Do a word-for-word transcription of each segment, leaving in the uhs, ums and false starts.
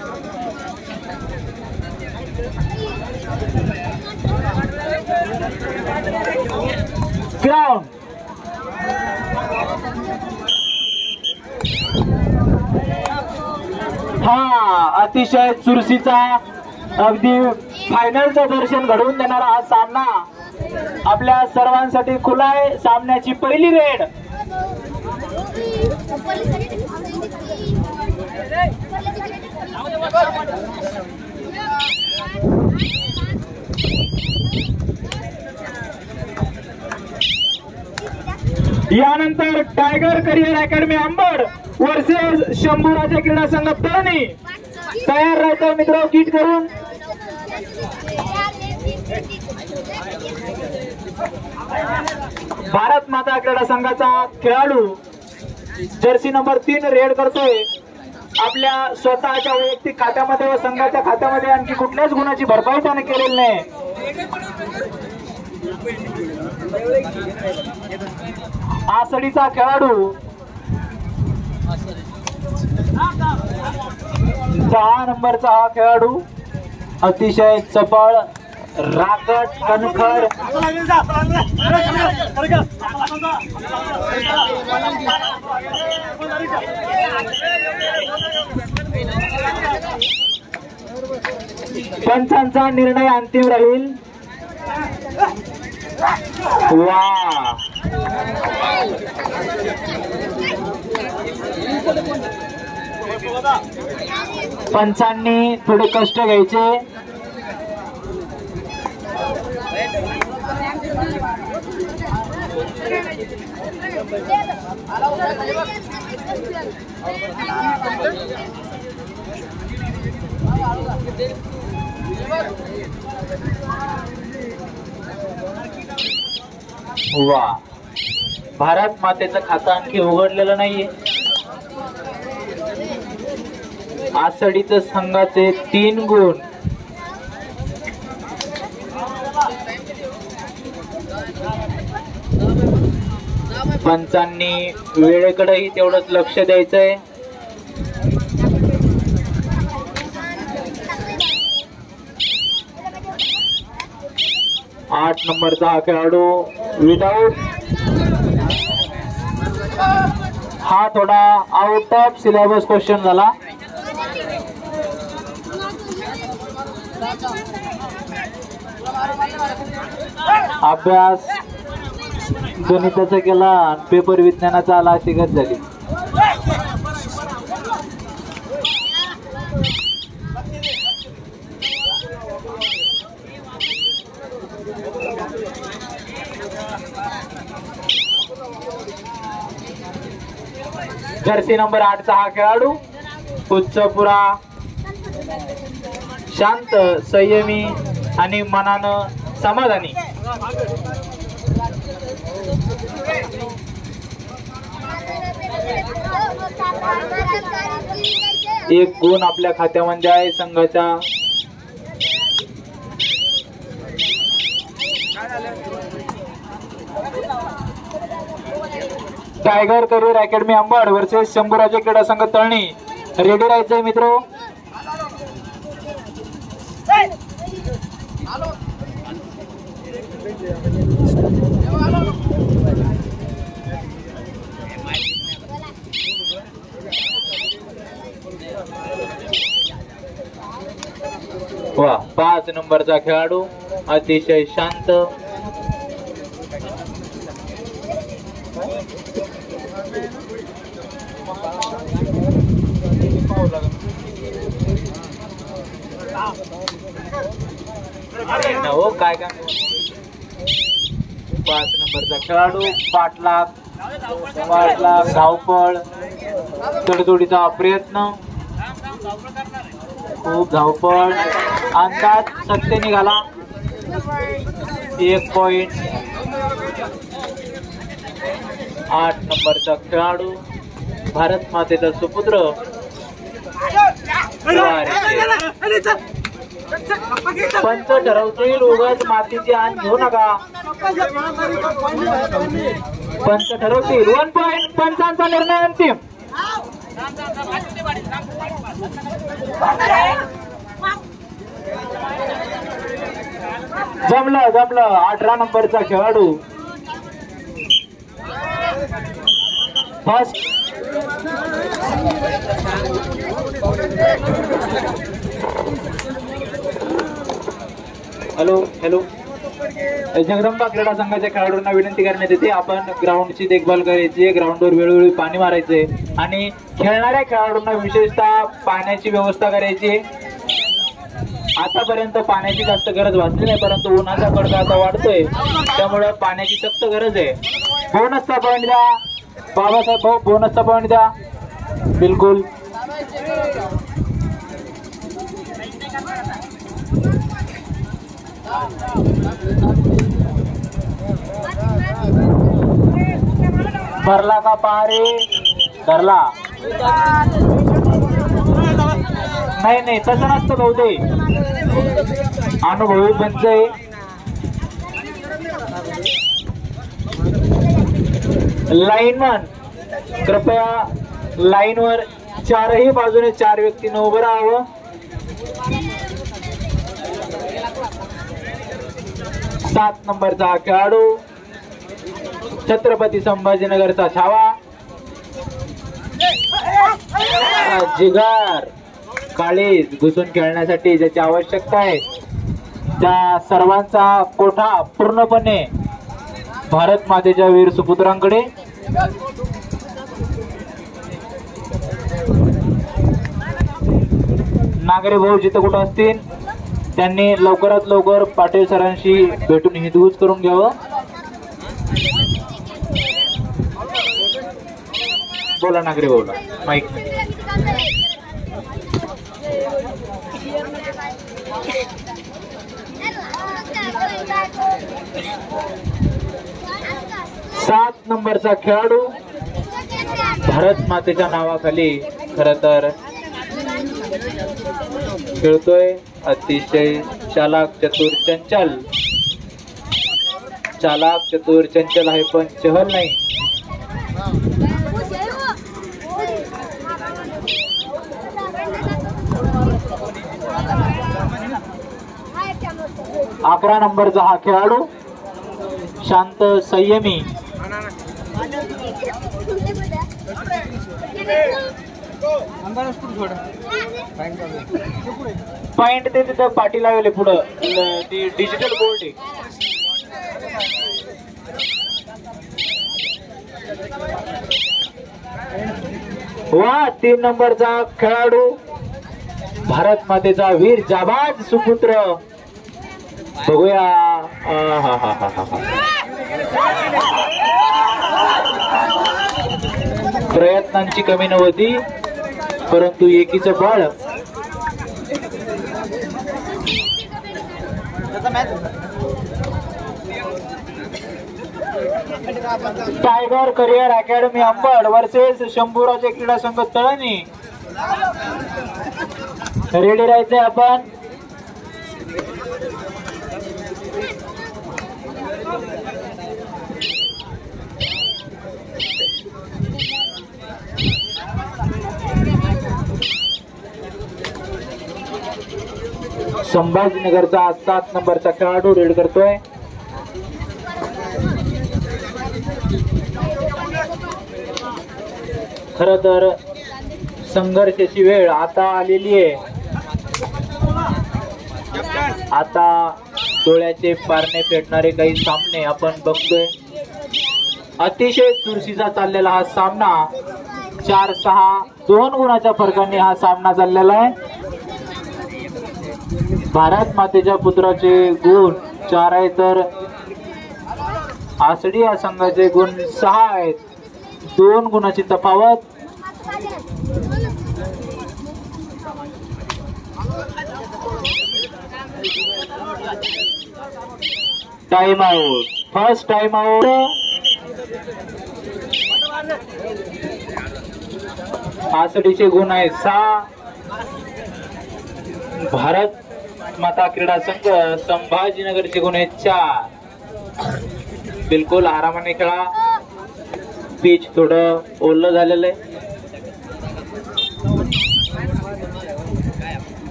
Ground हा अतिशय चुरशीचा अगदी फायनलचं दर्शन घडवून देणारा हा सामना आपल्या सर्वांसाठी खुला आहे। सामन्याची पहिली रेड यानंतर Tiger Career Academy Ambad versus Shambhuraje क्रीडा संघ तळणी तयार राहतो मित्र किट करून। भारत माता क्रीडा संघाचा खेळाडू जर्सी नंबर तीन रेड करतोय। आपल्या स्वतःच्या वैयक्तिक खात्यामध्ये व संघाच्या खात्यामध्ये आणखी कुठल्याच गुणाची भरपाई त्याने केलेली नाही। आसडीचा खेळाडू दहा नंबरचा हा खेळाडू अतिशय चपळ राकट कणखर पंचांचा निर्णय अंतिम राहील। वा पंचांनी थोडे कष्ट घ्यायचे। वा भारत मातेचं खातं आणखी उघडलेलं नाहीये। आसडीचं संघाचे तीन गुण पंचांनी वेळेकडेही तेवढंच लक्ष द्यायचंय। आठ नंबरचा हा खेळाडू विदाउट हा थोडा आउट ऑफ सिलेबस क्वेश्चन झाला। अभ्यास गणिताचा केला पेपर विज्ञानाचा आला अशी गत झाली। जर्सी नंबर आठचा हा खेळाडू उच्चपुरा शांत संयमी आणि मनानं समाधानी। एक गुण आपल्या खात्यामध्ये आहे संघाच्या। Tiger Career Academy Ambad versus Shambhuraje क्रीडा संघ तळणी रेडी राहायचंय मित्र। वा पाच नंबरचा खेळाडू अतिशय शांत हो काय काय पाच नंबरचा खेळाडू पाठलाग पाठलाग धावपळ तडजोडीचा प्रयत्न खूप धावपळ अंदाज सत्य निघाला। एक पॉइंट आठ नंबरचा खेळाडू भारत मातेचा सुपुत्र पंच ठरवतील उगाच मातीची आण घेऊ नका। पंच ठरवतील वन पॉइंट पंचांचा निर्णय अंतिम। जमलं जमलं अठरा नंबरचा खेळाडू फर्स्ट हॅलो हॅलो जगदंबा क्रीडा संघाच्या खेळाडूंना विनंती करण्यात येते आपण ग्राउंडची देखभाल करायची आहे, ग्राउंडवर वेळोवेळी पाणी मारायचंय आणि खेळणाऱ्या खेळाडूंना विशेषतः पाण्याची व्यवस्था करायची आहे. आतापर्यंत पाण्याची जास्त गरज भासली नाही, परंतु उन्हाचा कडका आता वाढतोय त्यामुळे पाण्याची सक्त गरज आहे. बोनसचा पॉईंट द्या बाबासाहेब भाऊ, बोनसचा पॉईंट द्या. बिलकुल भरला का पारे धरला नाही नाही तसं नसतं भाऊ, ते अनुभवी पंच आहे. लाईनमन कृपया लाईनवर चारही बाजूने चार व्यक्तींना उभं राहावं. सात नंबरचा खेळाडू छत्रपती संभाजीनगरचा छावा जिगर काळीज घुसून खेळण्यासाठी ज्याची आवश्यकता आहे त्या सर्वांचा कोठा पूर्णपणे भारत मातेच्या वीर सुपुत्रांकडे. नागरे भाऊ जिथं कुठं असतील त्यांनी लवकरात लवकर पाटील सरांशी भेटून हितगुज करून घ्यावं. बोला नागरे भाऊला माईक. सात नंबरचा खेळाडू भारत मातेच्या नावाखाली खर तर खेळतोय. अतिशय चालाक चतुर चंचल, चालाक चतुर चंचल आहे पण चहल नाही. अकरा नंबरचा हा खेळाडू शांत संयमी पॉइंट ते तिथं पाठी लावले पुढं ती डिजिटल बोर्ड आहे. वा तीन नंबरचा खेळाडू भारत मातेचा वीर जाबाज सुपुत्र बघूया. हा हा हा हा प्रयत्नांची कमी नव्हती परंतु एकीचं बळ. Tiger Career Academy Ambad versus Shambhuraje क्रीडा संघ तळणी. रेडी राहायचंय आपण. संभाजीनगरचा सात नंबरचा खेळाडू रेड करतोय. खर तर संघर्षाची वेळ आता आलेली आहे. आता डोळ्याचे पारणे फेडणारे काही सामने आपण बघतोय. अतिशय चुरशीचा चाललेला हा सामना चार सहा दोन गुणाच्या फरकाने हा सामना चाललेला आहे. भारत मातेच्या पुत्राचे गुण चार आहे तर आसडी या संघाचे गुण सहा आहेत. दोन गुणाची तफावत. Time out, first time out. आसडीचे गुण आहे सहा. भारत माता क्रीडा संघ संभाजीनगरचे गुण आहेत चार. बिलकुल आरामाने खेळा. पिच थोडं ओलं झालेलं आहे.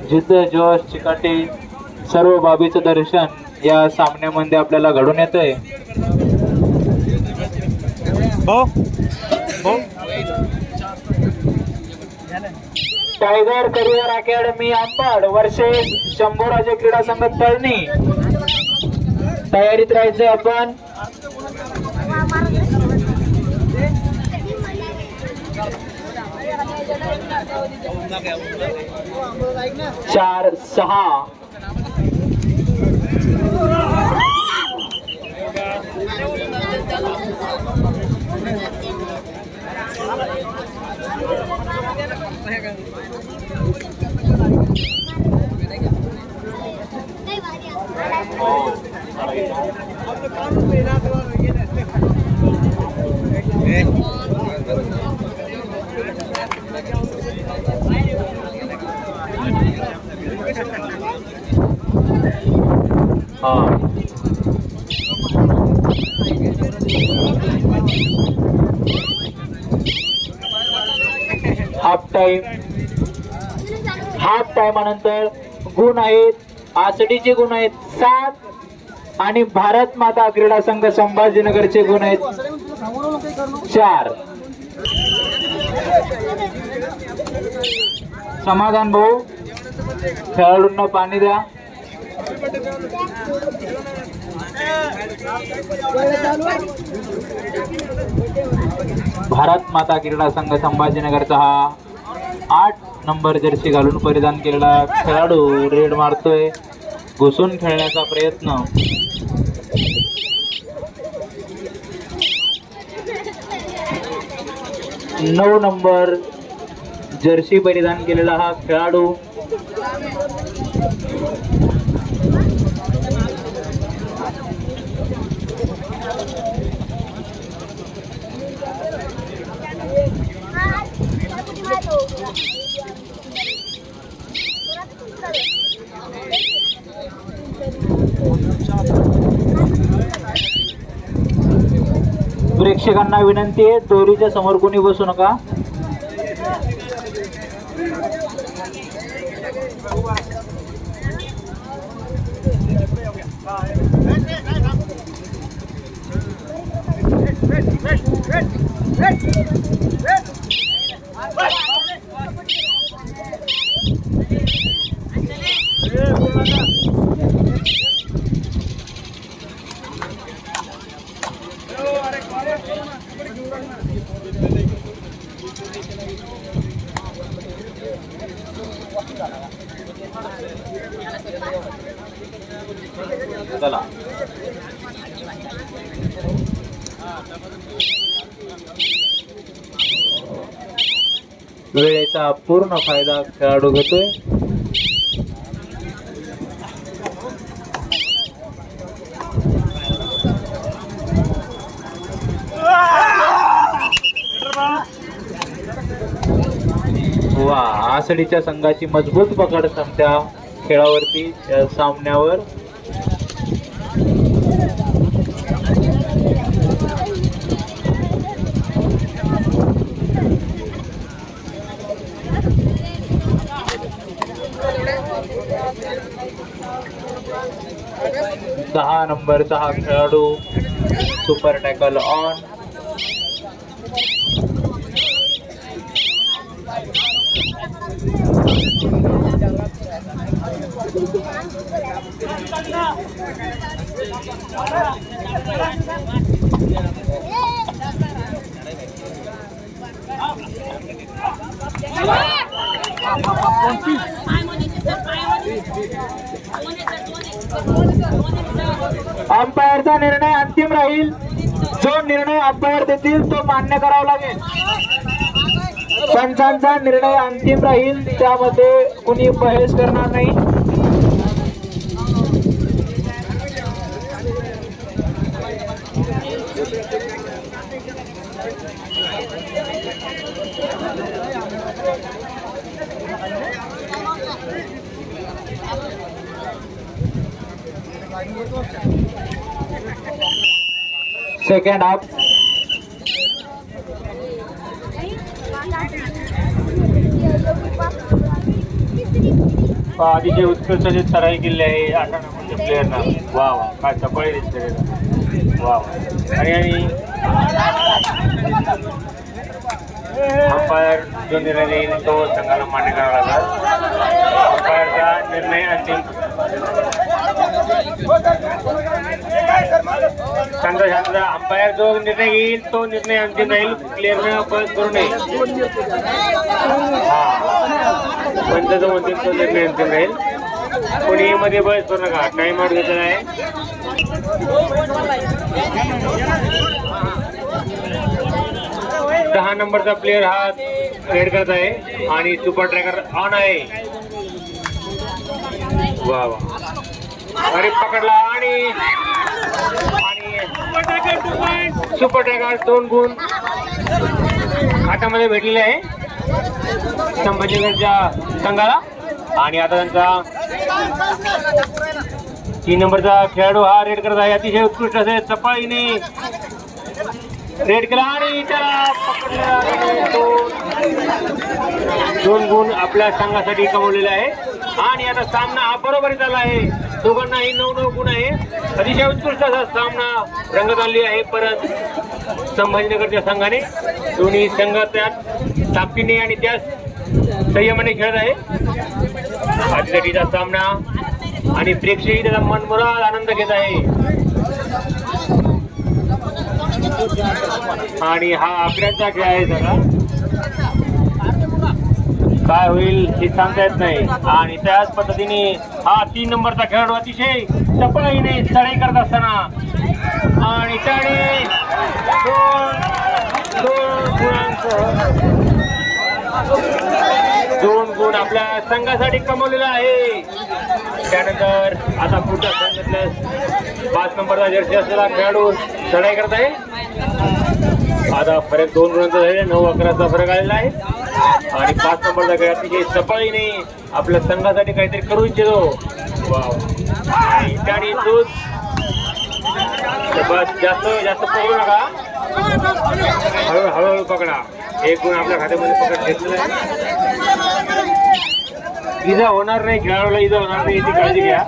जिद्द जोश चिकाटी सर्व बाबीचं दर्शन या सामन्यामध्ये आपल्याला घडून येतंय. टायगर करिअर अकॅडमी अंबड वर्षे शंभूराजे क्रीडा संघ तळणी तयारीत राहायचंय आपण. चार सहा हाफ टाइम हाफ टाइमानंतर गुण आहेत आसडीचे गुण आहेत सात आणि भारत माता क्रीडा संघ संभाजीनगरचे गुण आहेत चार. समाधान भाऊ खेळाडूंना पाणी द्या. भारत माता क्रीडा संघ संभाजीनगरचा हा आठ नंबर जर्सी घालून परिधान केलेला खेळाडू रेड मारतोय. घुसून खेळण्याचा प्रयत्न. नऊ नंबर जर्सी परिधान केलेला हा खेळाडू प्रेक्षकांना विनंती आहे दोरीच्या समोर कोणी बसू नका. चला वेळेचा पूर्ण फायदा खेळाडू घेतोय. वा आसडीच्या संघाची मजबूत पकड त्या खेळावरती सामन्यावर. दहा नंबरचा हा खेळाडू सुपर टॅकल ऑन. अंपायरचा निर्णय अंतिम राहील. जो निर्णय अंपायर देतील तो मान्य करावा लागेल. पंचांचा निर्णय अंतिम राहील, त्यामध्ये कुणी बहस करणार नाही. सेकंड हाफ अतिशय उत्कृष्ट जे तराई केलेली आहे अठरा नंबरच्या प्लेयरना. वा वा काय चपळी दिसते वा वा. आणि आणि अंपायर जो निर्णय देईल तो संघाला मान्य करावा लागला. अंपायरचा निर्णय अंतिम. शांत शांतता. अंपायर जो निर्णय घेईल तो निर्णय अंतिम राहील. प्लेयरनं बस करू नये. हा पंच जो म्हणतील तो निर्णय अंतिम राहील. कोणी मध्ये बस करू नका. टाइम आउट घेतलेला आहे. दहा नंबरचा प्लेयर हा रेड करत आहे आणि सुपर ट्रॅकर ऑन आहे. वा वा. अरे पकडला आणि सुपर ट्रॅकर दोन गुण हातामध्ये भेटलेले आहे संभाजीनगरच्या संघाला. आणि आता त्यांचा तीन नंबरचा खेळाडू हा रेड करत आहे. अतिशय उत्कृष्ट असे चपाळीने रेड केला आणि त्याला पकडला. दोन गुण आपल्या संघासाठी कमवलेले आहे. आणि आता सामना हा बरोबरी झाला आहे. दोघांनाही नऊ नऊ गुण आहे. अतिशय उत्कृष्ट असा सामना रंगत आली आहे. परत संभाजीनगरच्या संघाने दोन्ही संघ त्यात ताकदीने आणि त्याच संयमाने खेळत आहे. आजसाठीचा सामना आणि प्रेक्षकही त्याचा मनमुराद आनंद घेत आहे. आणि हा आकड्यांचा खेळ आहे. जरा काय होईल हे सांगता येत नाही. आणि त्याच पद्धतीने हा तीन नंबरचा खेळाडू अतिशय चपळीने चढाई करत असताना आणि त्याने दोन दोन गुणांसह दोन गुण आपल्या संघासाठी कमवलेला आहे. त्यानंतर आता पुढच्या संघातल्या पाच नंबरचा जर्सी असलेला खेळाडू चढाई करत आहे. आता फरक दोन गुणांचा झालेला नऊ अकराचा फरक आलेला आहे. आणि पाच नंबरचा खेळ अतिशय सफाईने आपल्या संघासाठी काहीतरी करू इच्छितो. वाव. आणि त्याने तोच जास्त जास्त पकडू नका. हळू हळूहळू पकडा. एक गुण आपल्या खात्यामध्ये पकड घेतलेला आहे. इजा होणार नाही. खेळाडूला इजा होणार नाही याची काळजी घ्या.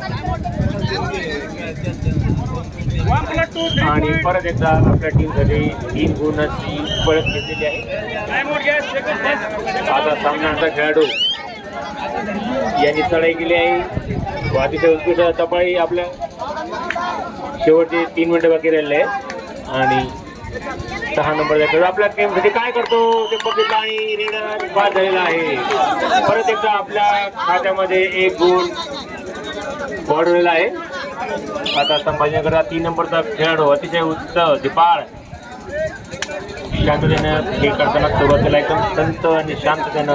आणि परत एकदा आपल्या टीमसाठी तीन गुणांची पळत घेतलेली आहे. आता सामन्याचा खेळाडू यांनी चढाई केली आहे. अतिशय उत्कृष्ट चपाळी आपल्या शेवटचे तीन मिनिटं बाकी राहिले आहेत. आणि सहा नंबरचा खेळाडू आपल्या टीमसाठी काय करतो ते बघितलं आणि रेडर बाद झालेला आहे. परत एकदा आपल्या खात्यामध्ये एक गुण वाढवलेला आहे. आता संभाजीनगरचा तीन नंबरचा खेळाडू अतिशय उच्च दिपाळ शांततेनं हे करताना सुरुवातीला एकदम संत आणि शांततेनं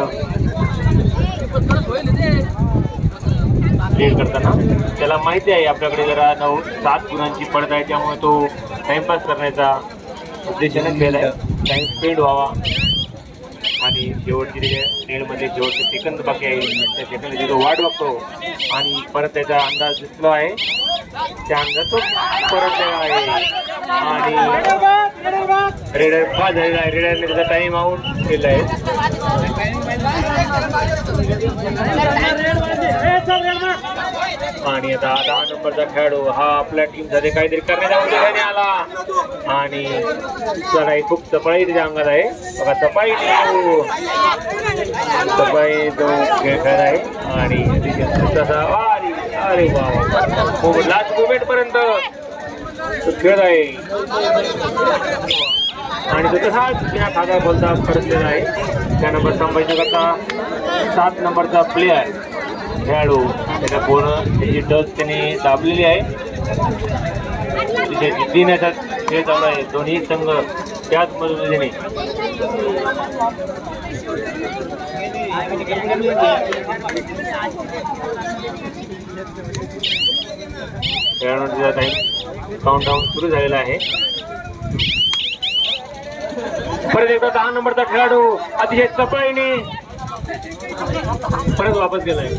रेड करताना त्याला माहिती आहे आपल्याकडे जरा नऊ सात गुणांची पडत आहे. त्यामुळे तो टाइमपास करण्याचा उद्देशाने खेळ आहे. टाइम स्पेंड व्हावा. आणि शेवटची रेडमध्ये शेवटचे सेकंद बाकी आहे. त्या सेकंदाची तो वाट बघतो आणि परत त्याचा अंदाज दिसलो आहे. त्या अंदाज तो परत आहे. आणि रेडर पास झालेला आहे. रेडरने त्याचा टाइम आउट केला आहे. आणि आता दहा नंबरचा खेळाडू हा आपल्या टीमसाठी काहीतरी करण्याच्या उद्देशाने आला आणि चढाई खूप चपळाई त्याच्या अंगात आहे. बघा चपाई चपाई तो खेळ खेळत आहे. आणि अरे वा लास्ट मोमेंट पर्यंत खेळत आहे. आणि तो तसाच बिना खाता बोलता परतलेला आहे. त्या नंबर संभाजीनगरचा सात नंबरचा प्लेयर खेळाडू त्याच्या पूर्ण त्याची टच त्याने दाबलेली आहे. तिथे जिद्दीण्याचा खेळ चालू आहे. दोन्ही संघ त्याच मदतीने खेळाडूंचा टाइम काउंटडाऊन सुरू झालेला आहे. परत एकदा दहा नंबरचा खेळाडू अतिशय चपळीने परत वापस गेलाय.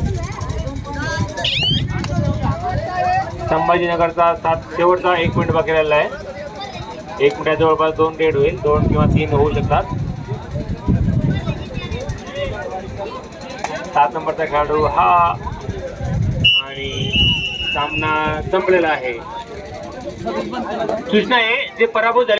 संभाजीनगरचा सात शेवटचा एक मिनिट बाकी राहिला आहे. एक मिनिटात जवळपास दोन रेड होईल. दोन किंवा तीन होऊ शकतात. सात नंबरचा खेळाडू हा आणि सामना संपलेला आहे. सूचना आहे जे पराभूत झाले